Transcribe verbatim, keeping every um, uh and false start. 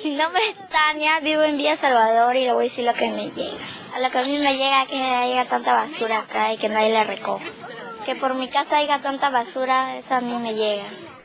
Mi nombre es Tania, vivo en Villa Salvador y le voy a decir lo que me llega. A lo que a mí me llega es que haya tanta basura acá y que nadie la recoja. Que por mi casa haya tanta basura, eso a mí me llega.